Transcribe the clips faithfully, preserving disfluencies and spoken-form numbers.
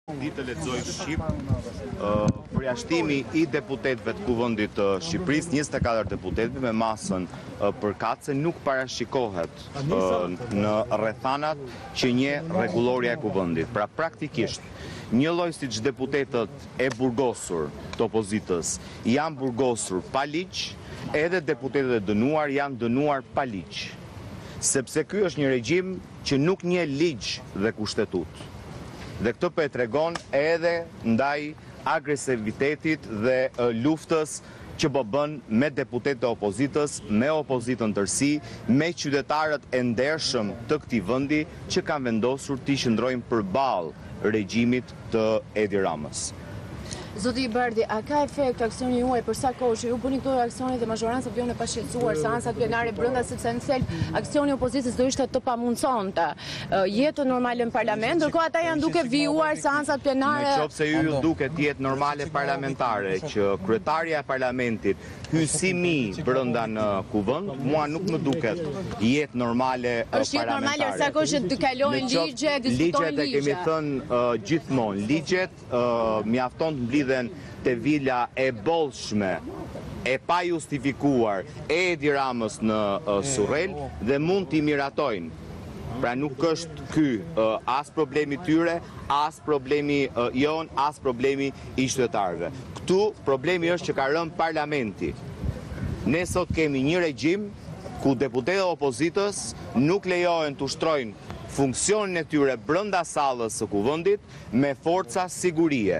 Ditë lexoj Shqip, uh, përjashtimi i deputetëve të Kuvendit të Shqipërisë, njëzet e katër deputetë me masën uh, përkatëse nuk parashikohet uh, në rrethanat që një rregullorja e Kuvendit. Pra praktikisht, një lloj siç deputetët e burgosur të opozitës janë burgosur pa ligj, edhe deputetët e dënuar janë dënuar pa ligj. Sepse ky është një regjim që nuk njeh ligj dhe kushtetut. Dhe këtë po e tregon edhe ndaj agresivitetit dhe uh, luftës që po bën me deputetët e opozitës, me opozitën tërësi, me qytetarët e ndershëm të këtij vendi që kanë vendosur të qëndrojnë përballë regjimit të Edi Ramës. Zoti Ibardi, a ka efekt aksioni juaj për sa kohë që ju bëni këto aksionet dhe mazhoranca vjen e pashqetësuar, seancat plenare brenda, sepse në thelb aksioni i opozitës do ishte të pamundësonte jetën normale në parlament, ndërkohë ata janë duke vijuar seancat plenare. Nëse ju ju duket jetë normale parlamentare që kryetaria e parlamentit hyj si mi brenda në kuvend, mua nuk më duket jetë normale parlamentare. Është jetë normale sa kohë që të kalojnë ligje, diskutojnë ligje. Ligjet e kemi thënë uh, gjithmonë, ligjet uh, mjafton të mblidhen te vila e bollshme e pa justifikuar e Edi Ramës në uh, Surrel dhe mund t'i miratojnë. Pra nuk është ky uh, as problemi tyre, as problemi uh, jon, as problemi i qytetarëve. Këtu problemi është që ka rënë parlamenti. Ne sot kemi një regjim ku deputetët e opozitës nuk lejohen të ushtrojnë funksionin e tyre brenda sallës së kuvendit me forca sigurie.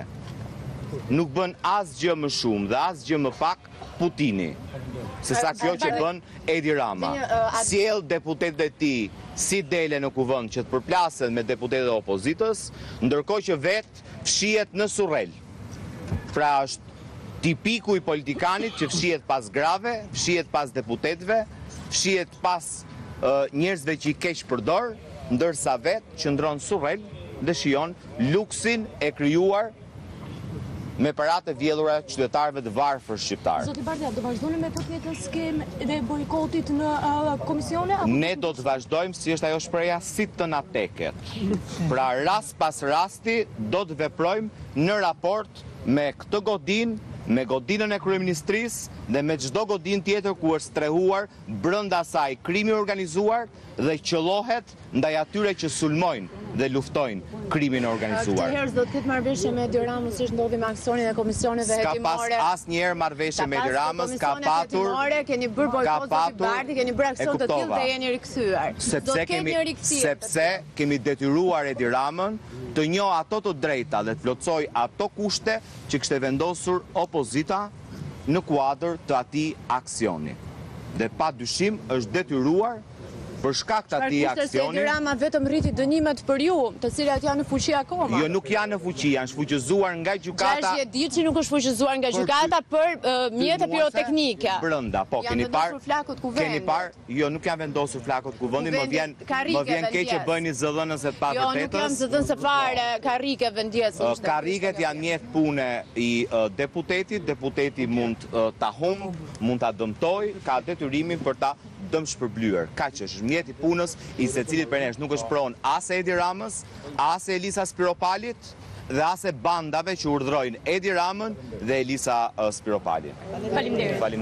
Nuk bën asgjë më shumë dhe asgjë më pak Putini, se sa kjo që bën Edi Rama. Sjell deputetët e tij si dele në kuvend që të përplasen me deputetët e opozitës, ndërkohë që vetë fshihet në Surrel. Pra është tipiku i politikanit që fshihet pas grave, fshihet pas deputetëve, fshihet pas uh, njerëzve që i keq përdor, ndërsa vetë qëndron Surrel dhe shijon luksin e krijuar me paratë e vjedhura qytetarëve të varfër shqiptar. Zoti Bardi, do vazhdoni me këtë njëjtën skemë dhe bojkotit në uh, komisione? Ne do të vazhdojmë si është ajo shpreha si të na teket. Pra rast pas rasti do të veprojmë në raport me këtë godinë, me godinën e kryeministrisë dhe me çdo godinë tjetër ku është strehuar brenda saj krimi organizuar dhe qellohet ndaj atyre që sulmojnë dhe luftojnë krimin e organizuar. Këtë herë do të ketë marrëveshje me Edi Ramën si është ndodhi me aksionin e komisioneve hetimore. Ka pas asnjëherë marrëveshje me Edi Ramës, ka patur, keni bërë bojkot Zoti Bardi, keni bërë aksion të tillë dhe jeni rikthyer. Sepse kemi sepse kemi detyruar Edi Ramën të njohë ato të drejta dhe të plotësoj ato kushte që kishte vendosur opozita në kuadër të atij aksioni. Dhe pa dyshim është detyruar për shkak të atij aksioni. Edi Rama vetëm rriti dënimet për ju, të cilat janë në fuqi akoma. Jo, nuk janë në fuqi, janë shfuqëzuar nga gjykata. gjashtë ditë që nuk është fuqëzuar nga gjykata për uh, mjete piroteknike. Brenda, po, keni parë. Keni parë, jo, nuk janë vendosur flakët kuvendit, më vjen më vjen keq që bëni zëdhënës e pa vërtetës. Jo, nuk janë zëdhënëse fare, karrike vendjes. Karriket janë mjet pune i uh, deputetit, deputeti mund uh, ta humb, mund ta dëmtoj, ka detyrimin për ta dëm shpërblyer. Kaq është mjeti punës i secilit për nesh, nuk është pronë as e Edi Ramës, as e Elisa Spiropalit dhe as e bandave që urdhrojnë Edi Ramën dhe Elisa uh, Spiropalin. Faleminderit.